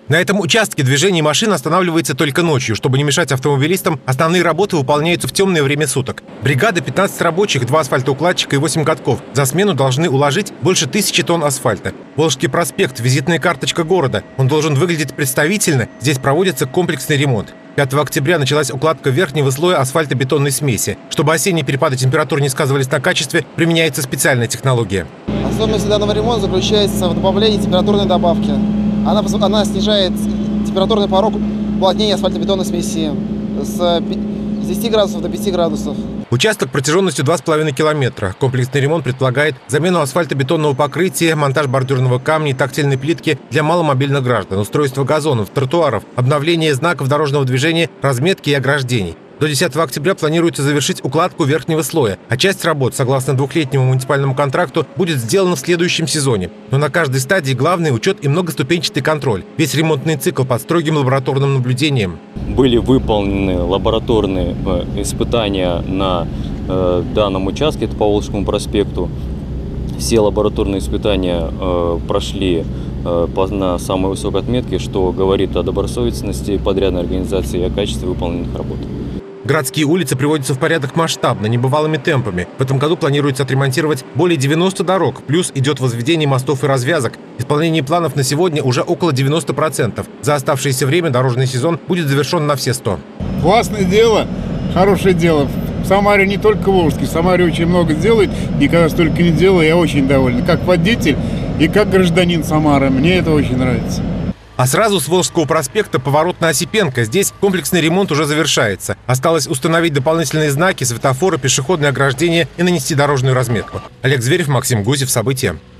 На этом участке движение машин останавливается только ночью. Чтобы не мешать автомобилистам, основные работы выполняются в темное время суток. Бригада 15 рабочих, 2 асфальтоукладчика и 8 катков за смену должны уложить больше 1000 тонн асфальта. Волжский проспект – визитная карточка города. Он должен выглядеть представительно. Здесь проводится комплексный ремонт. 5 октября началась укладка верхнего слоя асфальтобетонной смеси. Чтобы осенние перепады температур не сказывались на качестве, применяется специальная технология. Особенность данного ремонта заключается в добавлении температурной добавки. Она снижает температурный порог уплотнения асфальтобетонной смеси с 10 градусов до 5 градусов. Участок протяженностью 2,5 километра. Комплексный ремонт предполагает замену асфальтобетонного покрытия, монтаж бордюрного камня и тактильной плитки для маломобильных граждан, устройство газонов, тротуаров, обновление знаков дорожного движения, разметки и ограждений. До 10 октября планируется завершить укладку верхнего слоя, а часть работ, согласно двухлетнему муниципальному контракту, будет сделана в следующем сезоне. Но на каждой стадии главный учет и многоступенчатый контроль. Весь ремонтный цикл под строгим лабораторным наблюдением. Были выполнены лабораторные испытания на данном участке, это по Волжскому проспекту. Все лабораторные испытания прошли на самой высокой отметке, что говорит о добросовестности подрядной организации и о качестве выполненных работ. Городские улицы приводятся в порядок масштабно, небывалыми темпами. В этом году планируется отремонтировать более 90 дорог, плюс идет возведение мостов и развязок. Исполнение планов на сегодня уже около 90%. За оставшееся время дорожный сезон будет завершен на все 100. Классное дело, хорошее дело. В Самаре не только Волжский, в Самаре очень много делают. Никогда столько не делаю, я очень доволен. Как водитель и как гражданин Самары. Мне это очень нравится. А сразу с Волжского проспекта поворот на Осипенко. Здесь комплексный ремонт уже завершается. Осталось установить дополнительные знаки, светофоры, пешеходные ограждения и нанести дорожную разметку. Олег Зверев, Максим Гусев. События.